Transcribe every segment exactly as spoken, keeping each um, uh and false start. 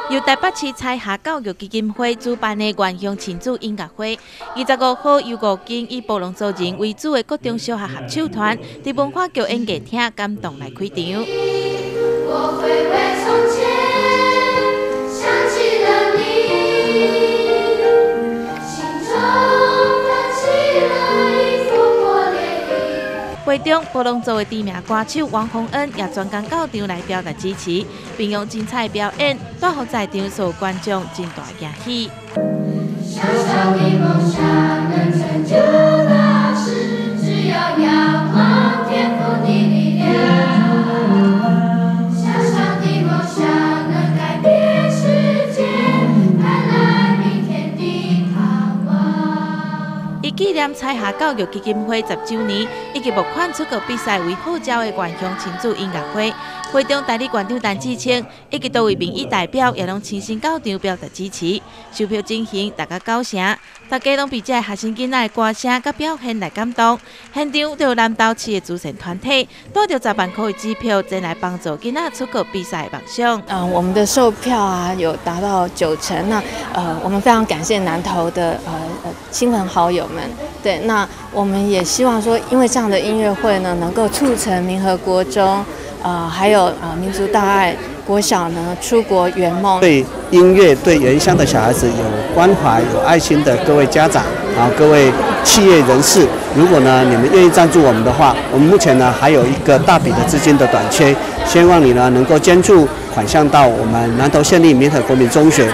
由台北市彩霞教育基金会主办的原乡亲子音乐会，二十五号由五间以布农族人为主的各中小学合唱团，伫文化局演艺厅感动来开场。我回味从前，想起了你，心中燃起了一幅火烈。会中，布农族的知名歌手王洪恩也专工到场来表达支持，并用精彩表演带予在场所有观众真大惊喜。小小的梦想能成就大事，只要仰望天赋的力量。小小的梦想能改变世界，带来明天的盼望。以纪念彩霞教育基金会十周年，以及募款出国比赛为号召的原乡亲子音乐会。会中代理馆长陈志清以及多位民意代表也拢亲身到场表达支持。售票进行，大家高声，大家拢被这学生囡仔的歌声甲表现来感动。现场就有南投市的慈善团体带着十万块的支票，前来帮助囡仔出国比赛的梦想。 嗯、呃，我们的售票啊有达到九成，那呃，我们非常感谢南投的呃呃亲朋好友们。对，那我们也希望说，因为这样的音乐会呢，能够促成民和国中。呃，还有呃，民族大爱国小呢，出国圆梦。 对音乐、对原乡的小孩子有关怀、有爱心的各位家长，然后各位企业人士，如果呢你们愿意赞助我们的话，我们目前呢还有一个大笔的资金的短缺，希望你呢能够捐助款项到我们南投县立民和国民中学。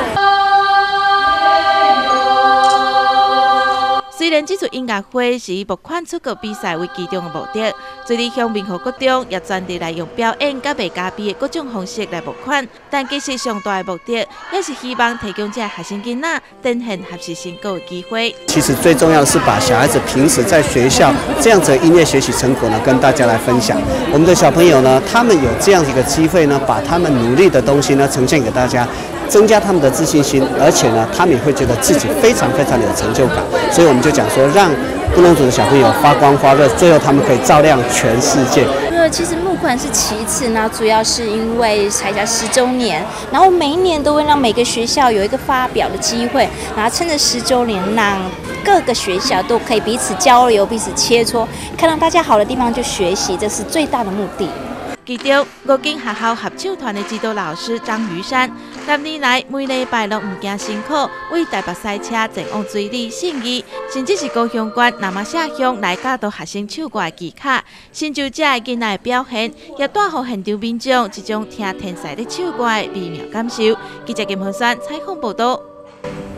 虽然这次音乐会是以募款出国比赛为其中的目的，最理向民和国中也专地来用表演甲卖咖啡的各种方式来募款，但其实上大的目的也是希望提供这学生囡仔展现学习成果的机会。 其实最重要的是把小孩子平时在学校这样子的音乐学习成果呢，跟大家来分享。我们的小朋友呢，他们有这样一个机会呢，把他们努力的东西呢呈现给大家。增加他们的自信心，而且呢，他们也会觉得自己非常非常的有成就感。所以我们就讲说，让布农族的小朋友发光发热，最后他们可以照亮全世界。 呃，其实募款是其次呢，主要是因为彩霞十周年，然后每一年都会让每个学校有一个发表的机会，然后趁着十周年，让各个学校都可以彼此交流、彼此切磋，看到大家好的地方就学习，这是最大的目的。 其中，五间学校合唱团的指导老师张瑜山，十年来每礼拜拢唔惊辛苦，为台北赛车前往水里信义，甚至是高雄县南马社乡来教导学生唱歌的技巧。成就这个囡仔的表现，也带予现场民众一种听天才的唱歌的美妙感受。记者金恒山采访报道。